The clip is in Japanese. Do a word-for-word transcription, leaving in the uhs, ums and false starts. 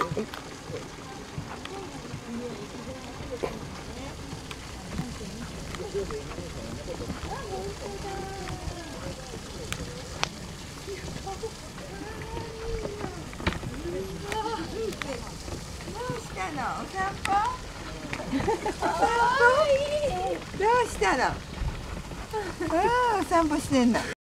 お散歩？どうしたの？ああ、お散歩してんの。